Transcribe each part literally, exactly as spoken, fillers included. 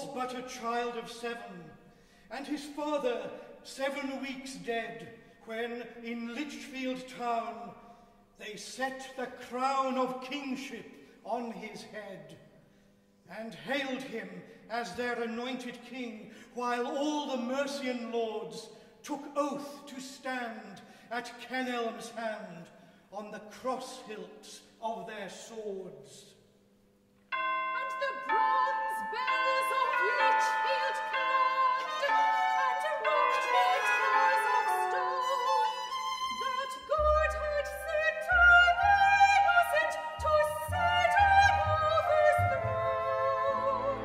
but a child of seven, and his father seven weeks dead, when in Lichfield town they set the crown of kingship on his head, and hailed him as their anointed king, while all the Mercian lords took oath to stand at Kenelm's hand on the cross hilts of their swords. And the bronze bells of Lichfield clanged, and rocked their towers of stone, that God had sent an innocent to set above his throne.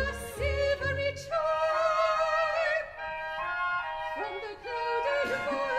From the crowded